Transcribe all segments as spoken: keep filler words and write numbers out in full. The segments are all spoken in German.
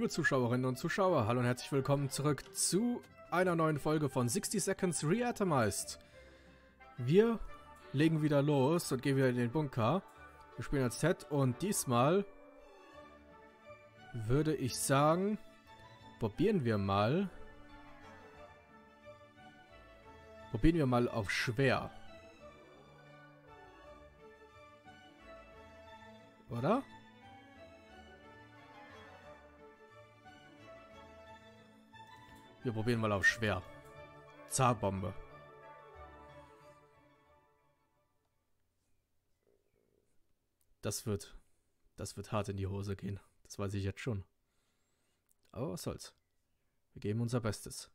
Zuschauerinnen und Zuschauer, hallo und herzlich willkommen zurück zu einer neuen Folge von sixty Seconds Re-Atomized. Wir legen wieder los und gehen wieder in den Bunker. Wir spielen als Ted und diesmal würde ich sagen, probieren wir mal. Probieren wir mal auf schwer. Oder? Wir probieren mal auf schwer. Zarbombe. Das wird, das wird hart in die Hose gehen. Das weiß ich jetzt schon. Aber was soll's. Wir geben unser Bestes.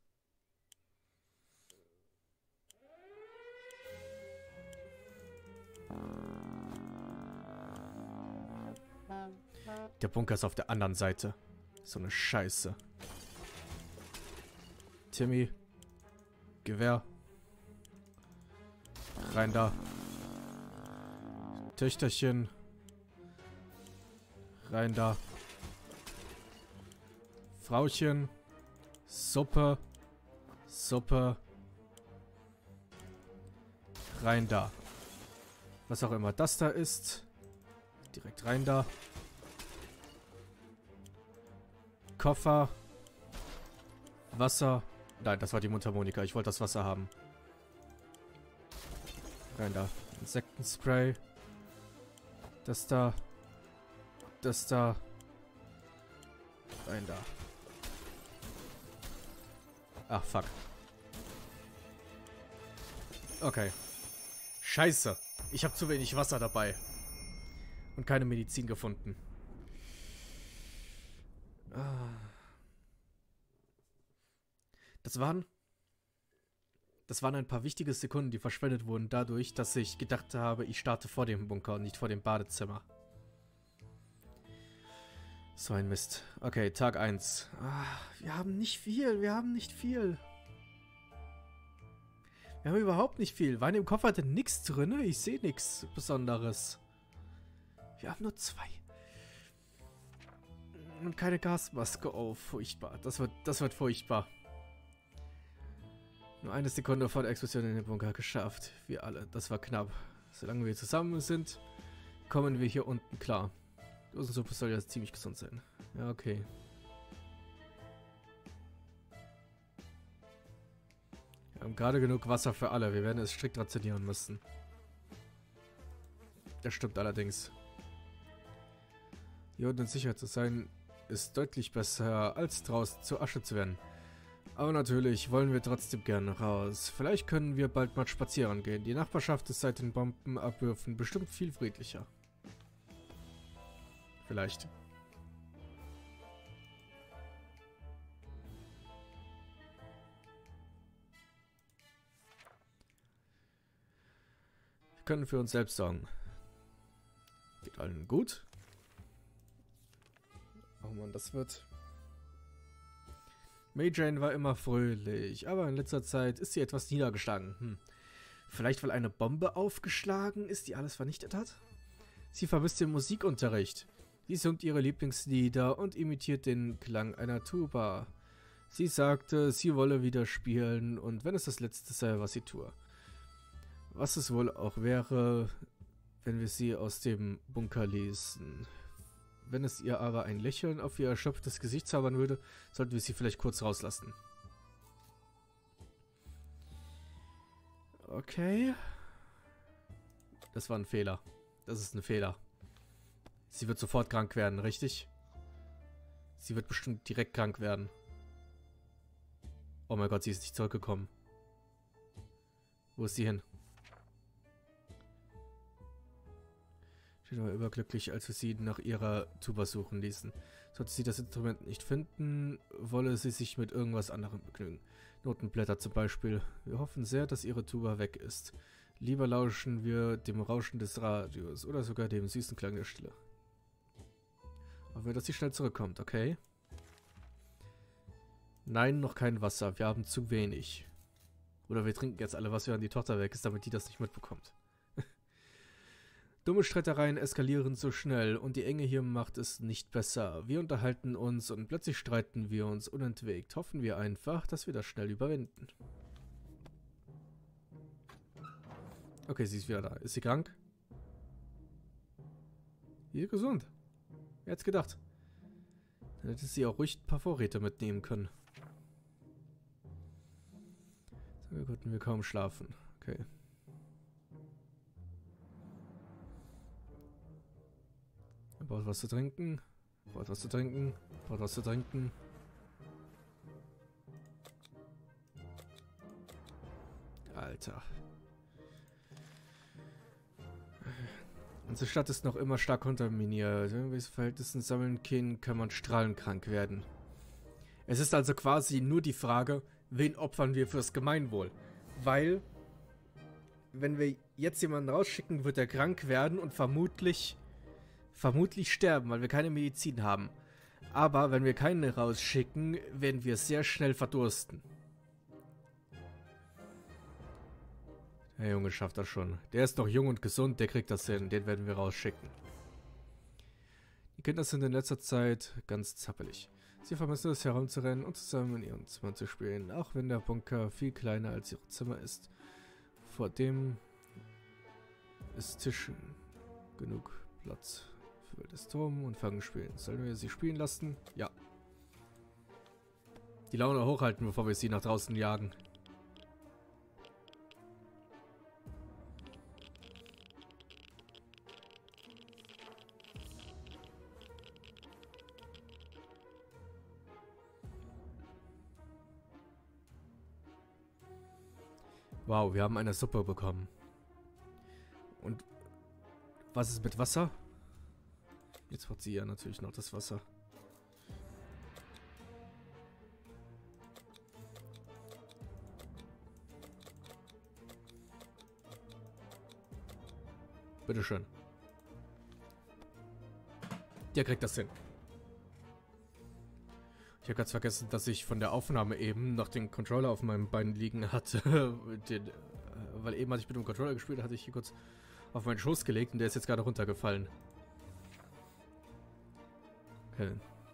Der Bunker ist auf der anderen Seite. So eine Scheiße. Timmy. Gewehr. Rein da. Töchterchen. Rein da. Frauchen. Suppe. Suppe. Rein da. Was auch immer das da ist. Direkt rein da. Koffer. Wasser. Nein, das war die Mundharmonika. Ich wollte das Wasser haben. Rein da. Insektenspray. Das da. Das da. Rein da. Ach, fuck. Okay. Scheiße. Ich habe zu wenig Wasser dabei. Und keine Medizin gefunden. Ah. Das waren... Das waren ein paar wichtige Sekunden, die verschwendet wurden dadurch, dass ich gedacht habe, ich starte vor dem Bunker und nicht vor dem Badezimmer. So ein Mist. Okay, Tag eins. Ah, wir haben nicht viel, wir haben nicht viel. Wir haben überhaupt nicht viel. War in dem Koffer denn nichts drin? Ich sehe nichts Besonderes. Wir haben nur zwei. Und keine Gasmaske. Oh, furchtbar. Das wird, das wird furchtbar. Nur eine Sekunde vor der Explosion in den Bunker geschafft. Wir alle. Das war knapp. Solange wir zusammen sind, kommen wir hier unten klar. Die Dosensuppe soll ja ziemlich gesund sein. Ja, okay. Wir haben gerade genug Wasser für alle. Wir werden es strikt rationieren müssen. Das stimmt allerdings. Hier unten sicher zu sein, ist deutlich besser, als draußen zu Asche zu werden. Aber natürlich wollen wir trotzdem gerne raus. Vielleicht können wir bald mal spazieren gehen. Die Nachbarschaft ist seit den Bombenabwürfen bestimmt viel friedlicher. Vielleicht. Wir können für uns selbst sorgen. Geht allen gut? Oh Mann, das wird... Mary Jane war immer fröhlich, aber in letzter Zeit ist sie etwas niedergeschlagen. Hm. Vielleicht, weil eine Bombe aufgeschlagen ist, die alles vernichtet hat? Sie vermisst den Musikunterricht. Sie singt ihre Lieblingslieder und imitiert den Klang einer Tuba. Sie sagte, sie wolle wieder spielen und wenn es das Letzte sei, was sie tue. Was es wohl auch wäre, wenn wir sie aus dem Bunker ließen. Wenn es ihr aber ein Lächeln auf ihr erschöpftes Gesicht zaubern würde, sollten wir sie vielleicht kurz rauslassen. Okay. Das war ein Fehler. Das ist ein Fehler. Sie wird sofort krank werden, richtig? Sie wird bestimmt direkt krank werden. Oh mein Gott, sie ist nicht zurückgekommen. Wo ist sie hin? Ich war überglücklich, als wir sie nach ihrer Tuba suchen ließen. Sollte sie das Instrument nicht finden, wolle sie sich mit irgendwas anderem begnügen. Notenblätter zum Beispiel. Wir hoffen sehr, dass ihre Tuba weg ist. Lieber lauschen wir dem Rauschen des Radios oder sogar dem süßen Klang der Stille. Hoffen wir, dass sie schnell zurückkommt, okay? Nein, noch kein Wasser. Wir haben zu wenig. Oder wir trinken jetzt alle Wasser, während die Tochter weg ist, damit die das nicht mitbekommt. Dumme Streitereien eskalieren so schnell und die Enge hier macht es nicht besser. Wir unterhalten uns und plötzlich streiten wir uns unentwegt. Hoffen wir einfach, dass wir das schnell überwinden. Okay, sie ist wieder da. Ist sie krank? Sie ist gesund. Wer hätte es gedacht? Dann hätte sie auch ruhig ein paar Vorräte mitnehmen können. So konnten wir kaum schlafen. Okay. Er braucht was zu trinken. Braucht was zu trinken. Braucht was zu trinken. Alter. Unsere Stadt ist noch immer stark kontaminiert. In welchen Verhältnissen sammeln Kind kann man strahlenkrank werden. Es ist also quasi nur die Frage, wen opfern wir fürs Gemeinwohl? Weil, wenn wir jetzt jemanden rausschicken, wird er krank werden und vermutlich, vermutlich sterben, weil wir keine Medizin haben. Aber wenn wir keinen rausschicken, werden wir sehr schnell verdursten. Der Junge schafft das schon. Der ist noch jung und gesund, der kriegt das hin. Den werden wir rausschicken. Die Kinder sind in letzter Zeit ganz zappelig. Sie vermissen es, herumzurennen und zusammen in ihrem Zimmer zu spielen, auch wenn der Bunker viel kleiner als ihr Zimmer ist. Vor dem ist Tisch genug Platz für das Turm und Fangen-Spielen. Sollen wir sie spielen lassen? Ja. Die Laune hochhalten, bevor wir sie nach draußen jagen. Wow, wir haben eine Suppe bekommen. Und was ist mit Wasser? Jetzt hat sie ja natürlich noch das Wasser. Bitteschön. Der kriegt das hin. Ich habe ganz vergessen, dass ich von der Aufnahme eben noch den Controller auf meinem Bein liegen hatte. den, weil eben, als ich mit dem Controller gespielt hatte, ich hier kurz auf meinen Schoß gelegt und der ist jetzt gerade runtergefallen. Okay.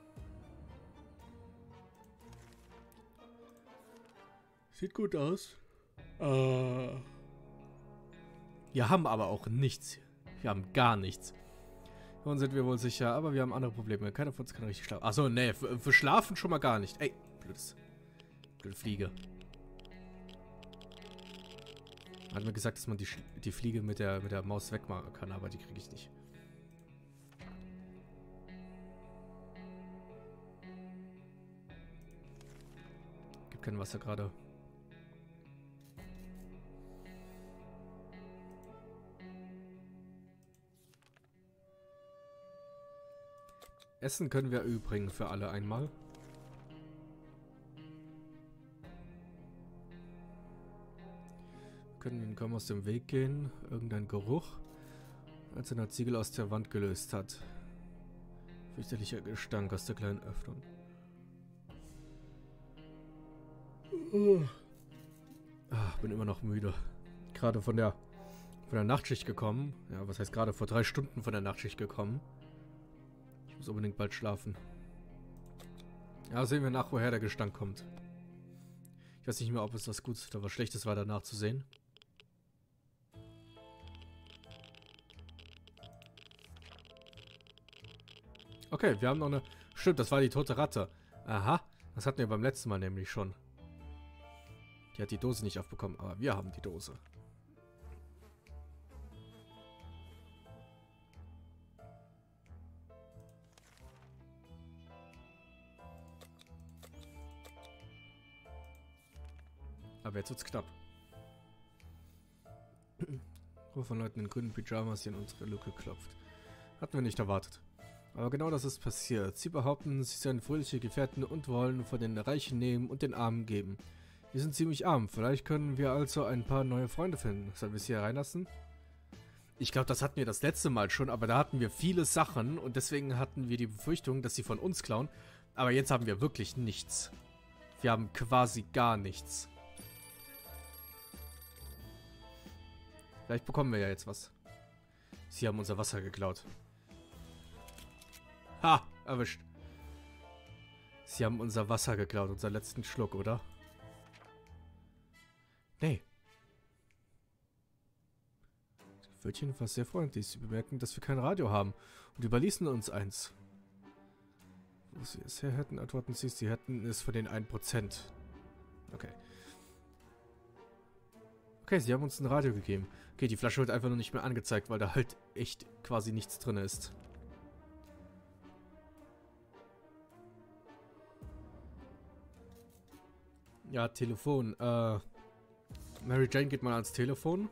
Sieht gut aus. Äh. Wir haben aber auch nichts. Wir haben gar nichts. Nun sind wir wohl sicher, aber wir haben andere Probleme. Keiner von uns kann richtig schlafen. Achso, nee, für, für Schlafen schon mal gar nicht. Ey, blödes. Blöde Fliege. Hat mir gesagt, dass man die, die Fliege mit der, mit der Maus wegmachen kann, aber die kriege ich nicht. Gibt kein Wasser gerade. Essen können wir übrigen für alle einmal. Wir können kaum aus dem Weg gehen. Irgendein Geruch, als er eine Ziegel aus der Wand gelöst hat. Fürchterlicher Gestank aus der kleinen Öffnung. Ah, bin immer noch müde. Gerade von der, von der Nachtschicht gekommen. Ja, was heißt gerade? Vor drei Stunden von der Nachtschicht gekommen. Ich muss unbedingt bald schlafen. Ja, sehen wir nach, woher der Gestank kommt. Ich weiß nicht mehr, ob es was Gutes oder was Schlechtes war, danach zu sehen. Okay, wir haben noch eine... Stimmt, das war die tote Ratte. Aha, das hatten wir beim letzten Mal nämlich schon. Die hat die Dose nicht aufbekommen, aber wir haben die Dose. Aber jetzt wird's knapp. Ruf von Leuten in grünen Pyjamas, die in unsere Lücke klopft. Hatten wir nicht erwartet. Aber genau das ist passiert. Sie behaupten, sie seien fröhliche Gefährten und wollen von den Reichen nehmen und den Armen geben. Wir sind ziemlich arm. Vielleicht können wir also ein paar neue Freunde finden. Sollen wir sie hier reinlassen? Ich glaube, das hatten wir das letzte Mal schon, aber da hatten wir viele Sachen und deswegen hatten wir die Befürchtung, dass sie von uns klauen. Aber jetzt haben wir wirklich nichts. Wir haben quasi gar nichts. Vielleicht bekommen wir ja jetzt was. Sie haben unser Wasser geklaut. Ha! Erwischt. Sie haben unser Wasser geklaut, unseren letzten Schluck, oder? Nee. Das Pfötchen war sehr freundlich. Sie bemerken, dass wir kein Radio haben und überließen uns eins. Wo sie es her hätten, antworten sie, sie hätten es von den ein Prozent. Okay. Okay, sie haben uns ein Radio gegeben. Okay, die Flasche wird einfach nur nicht mehr angezeigt, weil da halt echt quasi nichts drin ist. Ja, Telefon. Äh, Mary Jane geht mal ans Telefon.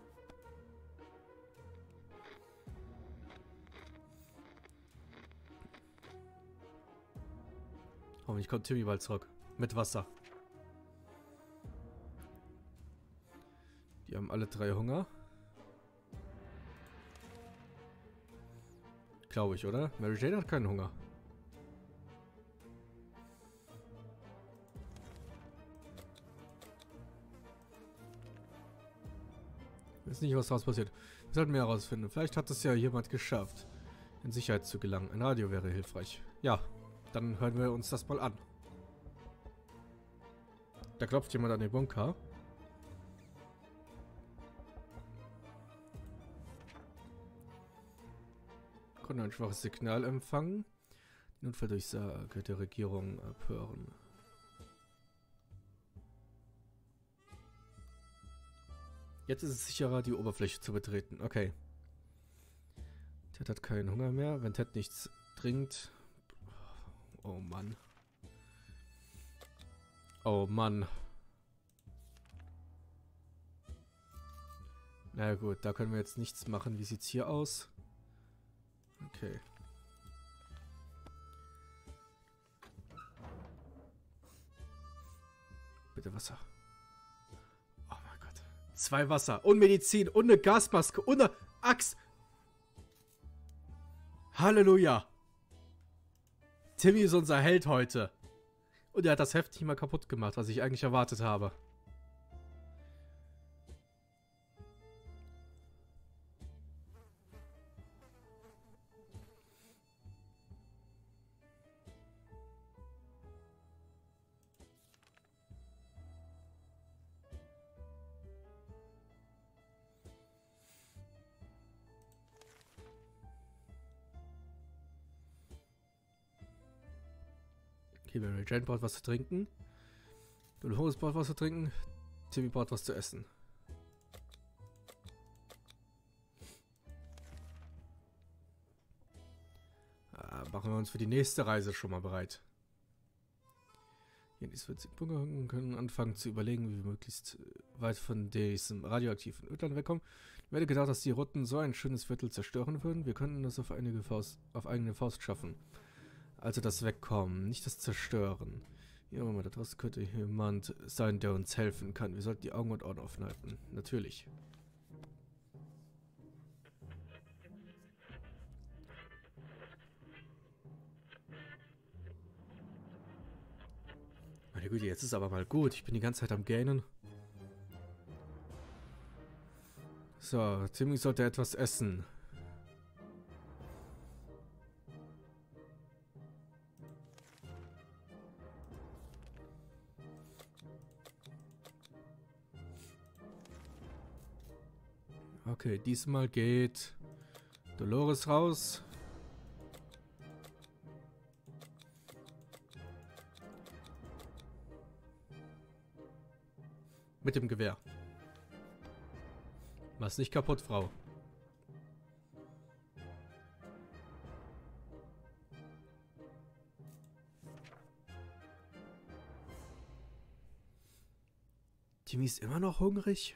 Hoffentlich kommt Timmy bald zurück. Mit Wasser. Die haben alle drei Hunger. Glaube ich, oder? Mary Jane hat keinen Hunger. Ich weiß nicht, was daraus passiert. Wir sollten mehr herausfinden. Vielleicht hat es ja jemand geschafft, in Sicherheit zu gelangen. Ein Radio wäre hilfreich. Ja, dann hören wir uns das mal an. Da klopft jemand an den Bunker. Konnte ein schwaches Signal empfangen. Die Notfalldurchsage der Regierung abhören. Jetzt ist es sicherer, die Oberfläche zu betreten. Okay. Ted hat keinen Hunger mehr. Wenn Ted nichts trinkt... Oh Mann. Oh Mann. Na gut, da können wir jetzt nichts machen. Wie sieht's hier aus? Okay. Bitte Wasser. Oh mein Gott. Zwei Wasser und Medizin und eine Gasmaske und eine Axt. Halleluja. Timmy ist unser Held heute. Und er hat das Heft nicht mal kaputt gemacht, was ich eigentlich erwartet habe. Okay, Mary Jane braucht was zu trinken. Dolores braucht was zu trinken. Timmy braucht was zu essen. Ah, machen wir uns für die nächste Reise schon mal bereit. Jenis wird in Bunker und können anfangen zu überlegen, wie wir möglichst weit von diesem radioaktiven Ödland wegkommen. Ich werde gedacht, dass die Rotten so ein schönes Viertel zerstören würden. Wir könnten das auf, einige Faust, auf eigene Faust schaffen. Also das Wegkommen, nicht das Zerstören. Ja, aber da draußen könnte jemand sein, der uns helfen kann. Wir sollten die Augen und Ohren offen halten. Natürlich. Meine Güte, jetzt ist aber mal gut. Ich bin die ganze Zeit am Gähnen. So, Timmy sollte etwas essen. Okay, diesmal geht Dolores raus. Mit dem Gewehr. Mach's nicht kaputt, Frau. Timmy ist immer noch hungrig.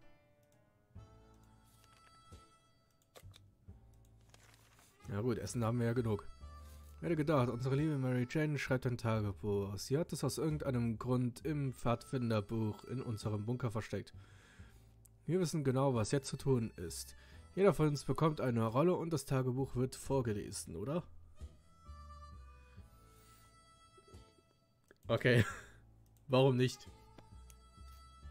Ja gut, Essen haben wir ja genug. Ich hätte gedacht, unsere liebe Mary Jane schreibt ein Tagebuch. Sie hat es aus irgendeinem Grund im Pfadfinderbuch in unserem Bunker versteckt. Wir wissen genau, was jetzt zu tun ist. Jeder von uns bekommt eine Rolle und das Tagebuch wird vorgelesen, oder? Okay. Warum nicht?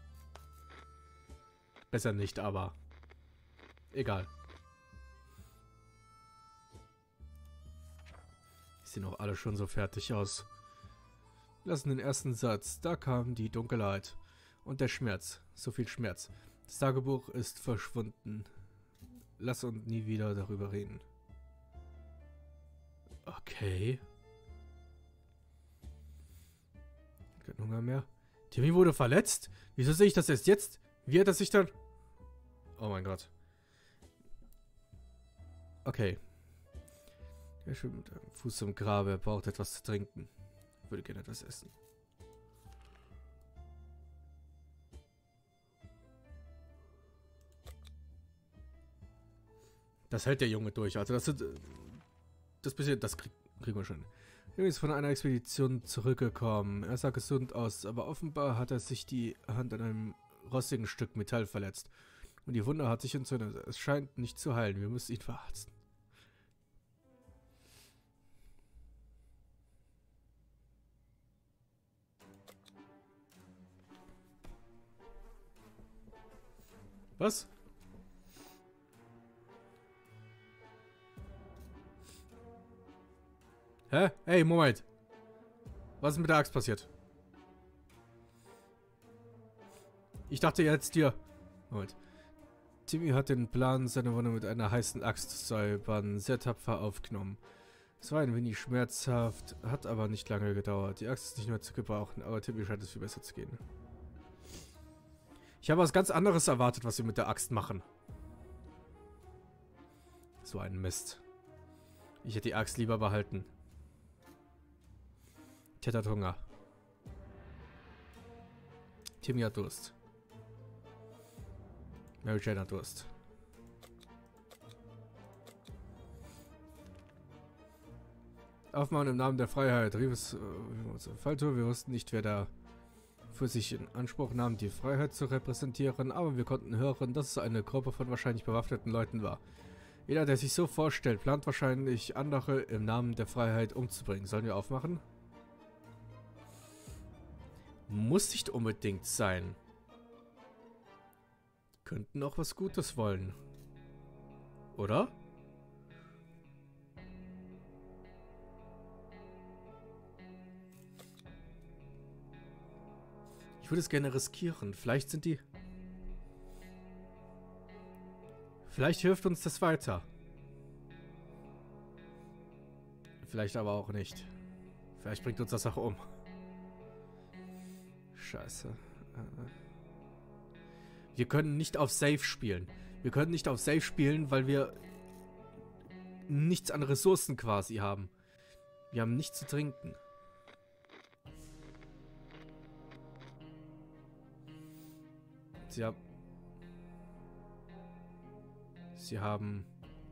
Besser nicht, aber egal. Die sehen auch alle schon so fertig aus. Lassen den ersten Satz. Da kam die Dunkelheit. Und der Schmerz. So viel Schmerz. Das Tagebuch ist verschwunden. Lass uns nie wieder darüber reden. Okay. Kein Hunger mehr. Timmy wurde verletzt? Wieso sehe ich das erst jetzt? Wie hat er sich dann... Oh mein Gott. Okay. Er schwimmt mit einem Fuß im Grabe. Er braucht etwas zu trinken. Ich würde gerne etwas essen. Das hält der Junge durch. Also das sind... Das bisschen... Das krieg, kriegen wir schon. Er ist von einer Expedition zurückgekommen. Er sah gesund aus, aber offenbar hat er sich die Hand an einem rostigen Stück Metall verletzt. Und die Wunde hat sich entzündet. Es scheint nicht zu heilen. Wir müssen ihn verarzten. Was? Hä? Hey, Moment. Was ist mit der Axt passiert? Ich dachte jetzt dir... Moment. Timmy hat den Plan, seine Wunde mit einer heißen Axt zu säubern, sehr tapfer aufgenommen. Es war ein wenig schmerzhaft, hat aber nicht lange gedauert. Die Axt ist nicht mehr zu gebrauchen, aber Timmy scheint es viel besser zu gehen. Ich habe was ganz anderes erwartet, was sie mit der Axt machen. So ein Mist. Ich hätte die Axt lieber behalten. Ted hat Hunger. Timmy hat Durst. Mary Jane hat Durst. Aufmachen im Namen der Freiheit. Rief es äh, Falltour. Wir wussten nicht, wer da für sich in Anspruch nahm, die Freiheit zu repräsentieren, aber wir konnten hören, dass es eine Gruppe von wahrscheinlich bewaffneten Leuten war. Jeder, der sich so vorstellt, plant wahrscheinlich, andere im Namen der Freiheit umzubringen. Sollen wir aufmachen? Muss nicht unbedingt sein. Könnten auch was Gutes wollen. Oder? Ich würde es gerne riskieren. Vielleicht sind die... Vielleicht hilft uns das weiter. Vielleicht aber auch nicht. Vielleicht bringt uns das auch um. Scheiße. Wir können nicht auf Safe spielen. Wir können nicht auf Safe spielen, weil wir nichts an Ressourcen quasi haben. Wir haben nichts zu trinken. Sie haben... Sie haben...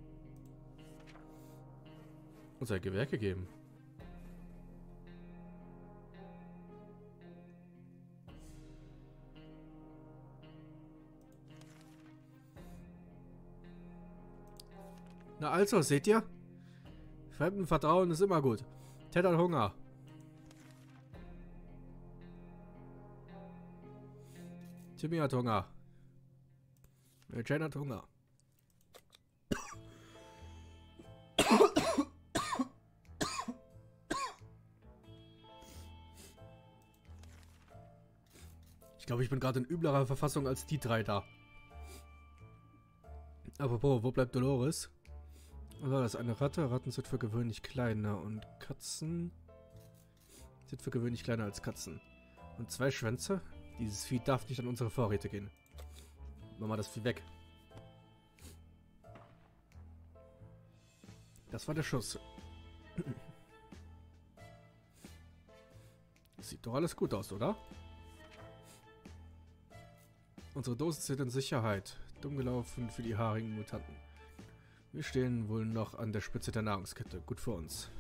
uns ein Gewehr gegeben. Na also, seht ihr? Fremdenvertrauen ist immer gut. Ted hat Hunger. Timmy hat Hunger. Jane hat Hunger. Ich glaube, ich bin gerade in üblerer Verfassung als die drei da. Apropos, wo bleibt Dolores? Oder das ist eine Ratte. Ratten sind für gewöhnlich kleiner und Katzen sind für gewöhnlich kleiner als Katzen. Und zwei Schwänze? Dieses Vieh darf nicht an unsere Vorräte gehen. Machen wir das Vieh weg. Das war der Schuss. Sieht doch alles gut aus, oder? Unsere Dosen sind in Sicherheit. Dumm gelaufen für die haarigen Mutanten. Wir stehen wohl noch an der Spitze der Nahrungskette. Gut für uns.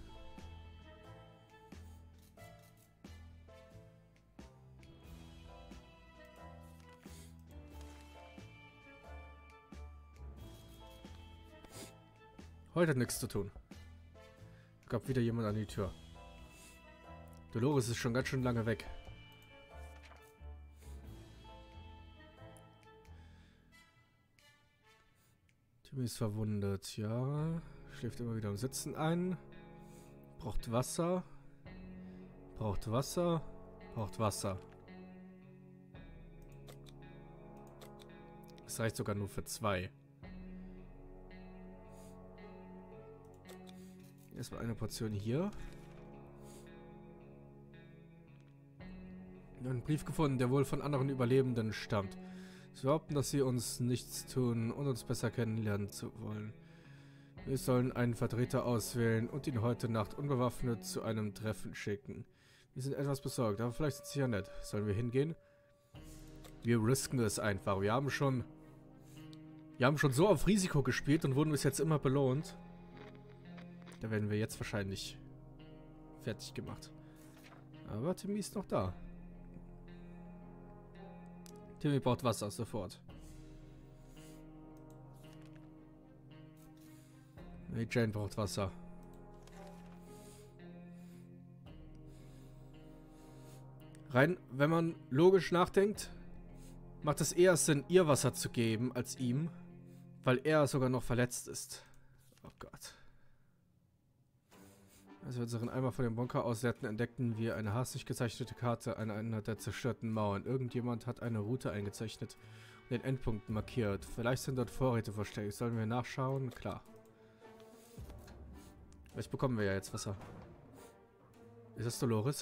Heute hat nichts zu tun. Da gab wieder jemand an die Tür. Dolores ist schon ganz schön lange weg. Timmy ist verwundet, ja. Schläft immer wieder im Sitzen ein. Braucht Wasser. Braucht Wasser. Braucht Wasser. Es reicht sogar nur für zwei. Erstmal eine Portion hier. Einen Brief gefunden, der wohl von anderen Überlebenden stammt. Sie behaupten, dass sie uns nichts tun und uns besser kennenlernen zu wollen. Wir sollen einen Vertreter auswählen und ihn heute Nacht unbewaffnet zu einem Treffen schicken. Wir sind etwas besorgt, aber vielleicht sind sie ja nett. Sollen wir hingehen? Wir risken es einfach. Wir haben schon... Wir haben schon so auf Risiko gespielt und wurden bis jetzt immer belohnt. Da werden wir jetzt wahrscheinlich fertig gemacht. Aber Timmy ist noch da. Timmy braucht Wasser sofort. Hey, Jane braucht Wasser. Rein, wenn man logisch nachdenkt, macht es eher Sinn, ihr Wasser zu geben als ihm, weil er sogar noch verletzt ist. Oh Gott. Als wir unseren Eimer von dem Bunker ausleerten, entdeckten wir eine hastig gezeichnete Karte an einer der zerstörten Mauern. Irgendjemand hat eine Route eingezeichnet und den Endpunkt markiert. Vielleicht sind dort Vorräte versteckt. Sollen wir nachschauen? Klar. Vielleicht bekommen wir ja jetzt Wasser. Ist das Dolores?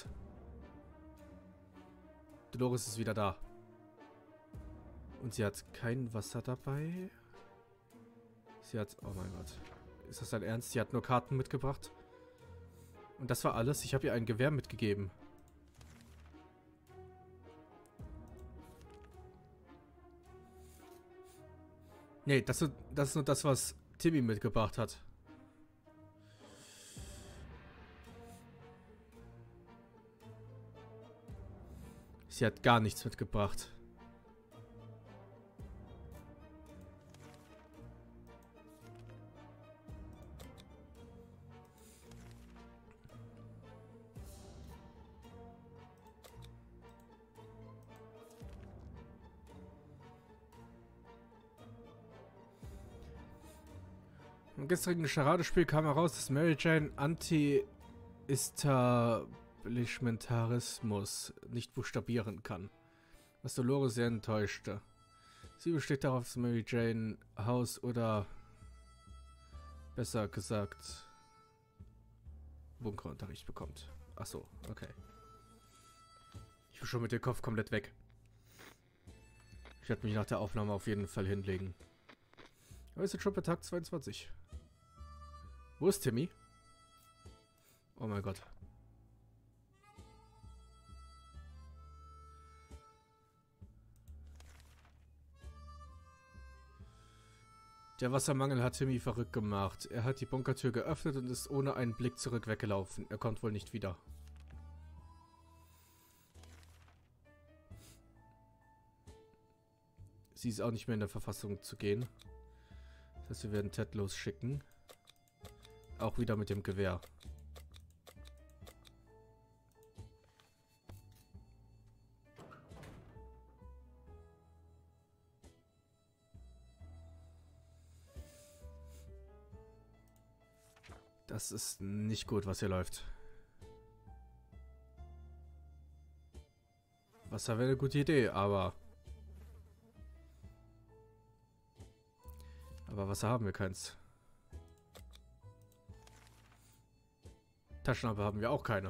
Dolores ist wieder da. Und sie hat kein Wasser dabei. Sie hat... Oh mein Gott. Ist das dein Ernst? Sie hat nur Karten mitgebracht? Und das war alles? Ich habe ihr ein Gewehr mitgegeben. Nee, das, das ist nur das, was Timmy mitgebracht hat. Sie hat gar nichts mitgebracht. Im gestrigen Charadespiel kam heraus, dass Mary Jane Anti-Establishmentarismus nicht buchstabieren kann, was Dolores sehr enttäuschte. Sie besteht darauf, dass Mary Jane Haus- oder besser gesagt Bunkerunterricht bekommt. Ach so, okay. Ich bin schon mit dem Kopf komplett weg. Ich werde mich nach der Aufnahme auf jeden Fall hinlegen. Aber es ist schon bei Tag zweiundzwanzig. Wo ist Timmy? Oh mein Gott. Der Wassermangel hat Timmy verrückt gemacht. Er hat die Bunkertür geöffnet und ist ohne einen Blick zurück weggelaufen. Er kommt wohl nicht wieder. Sie ist auch nicht mehr in der Verfassung zu gehen. Das heißt, wir werden Ted losschicken. Auch wieder mit dem Gewehr. Das ist nicht gut, was hier läuft. Wasser wäre eine gute Idee, aber... Aber Wasser haben wir keins. Taschenlampe haben wir auch keine.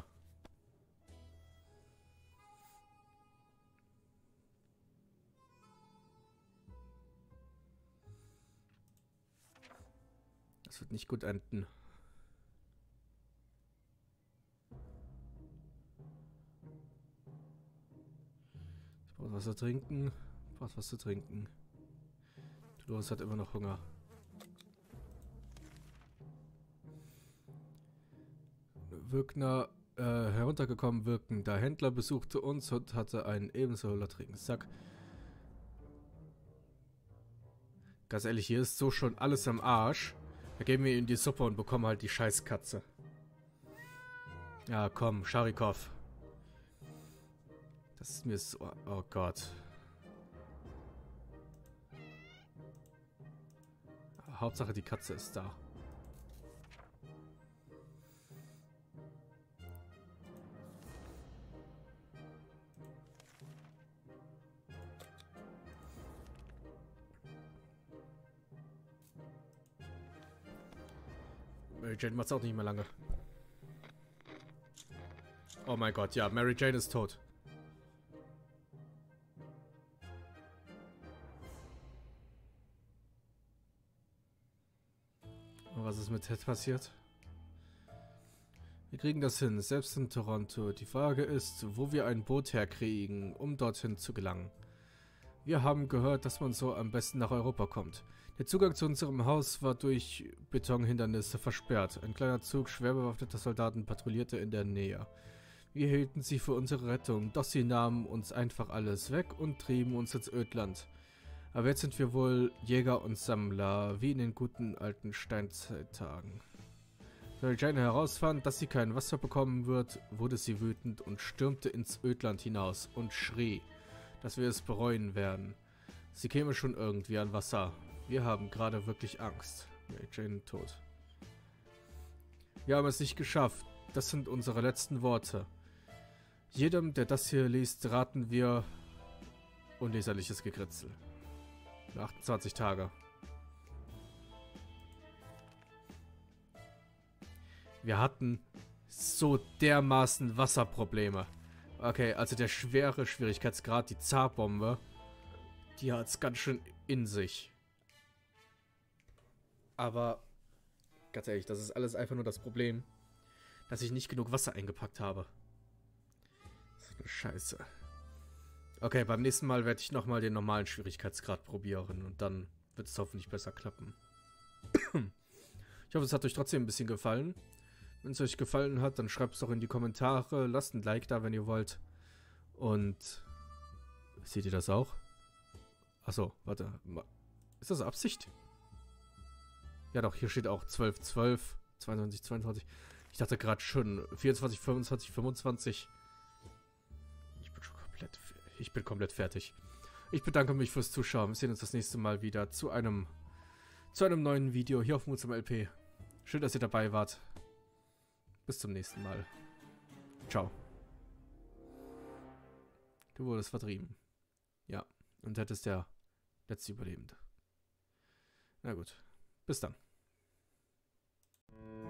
Das wird nicht gut enden. Ich brauche was zu trinken. Ich brauche was zu trinken. Dolores hat immer noch Hunger. Wirkner äh, heruntergekommen wirken. Der Händler besuchte uns und hatte einen ebenso lattrigen Sack. Ganz ehrlich, hier ist so schon alles am Arsch. Da geben wir ihm die Suppe und bekommen halt die Scheißkatze. Ja, komm, Scharikow. Das ist mir so... Oh Gott. Hauptsache die Katze ist da. Mary Jane macht's auch nicht mehr lange. Oh mein Gott, ja, Mary Jane ist tot. Und was ist mit Ted passiert? Wir kriegen das hin, selbst in Toronto. Die Frage ist, wo wir ein Boot herkriegen, um dorthin zu gelangen. Wir haben gehört, dass man so am besten nach Europa kommt. Der Zugang zu unserem Haus war durch Betonhindernisse versperrt. Ein kleiner Zug schwer bewaffneter Soldaten patrouillierte in der Nähe. Wir hielten sie für unsere Rettung, doch sie nahmen uns einfach alles weg und trieben uns ins Ödland. Aber jetzt sind wir wohl Jäger und Sammler, wie in den guten alten Steinzeittagen. Mary Jane herausfand, dass sie kein Wasser bekommen wird, wurde sie wütend und stürmte ins Ödland hinaus und schrie, dass wir es bereuen werden. Sie käme schon irgendwie an Wasser. Wir haben gerade wirklich Angst. Mary Jane tot. Wir haben es nicht geschafft. Das sind unsere letzten Worte. Jedem, der das hier liest, raten wir unleserliches Gekritzel. achtundzwanzig Tage. Wir hatten so dermaßen Wasserprobleme. Okay, also der schwere Schwierigkeitsgrad, die Zarbombe, die hat es ganz schön in sich. Aber, ganz ehrlich, das ist alles einfach nur das Problem, dass ich nicht genug Wasser eingepackt habe. So eine Scheiße. Okay, beim nächsten Mal werde ich nochmal den normalen Schwierigkeitsgrad probieren und dann wird es hoffentlich besser klappen. Ich hoffe, es hat euch trotzdem ein bisschen gefallen. Wenn es euch gefallen hat, dann schreibt es doch in die Kommentare. Lasst ein Like da, wenn ihr wollt. Und seht ihr das auch? Achso, warte. Ist das Absicht? Ja doch, hier steht auch zwölf, zwölf, zweiundzwanzig, zweiundzwanzig. Ich dachte gerade schon vierundzwanzig, fünfundzwanzig, fünfundzwanzig. Ich bin schon komplett, ich bin komplett fertig. Ich bedanke mich fürs Zuschauen. Wir sehen uns das nächste Mal wieder zu einem, zu einem neuen Video hier auf Moodsum L P. Schön, dass ihr dabei wart. Bis zum nächsten Mal. Ciao. Du wurdest vertrieben. Ja, und hättest der letzte Überlebende. Na gut. Bis dann.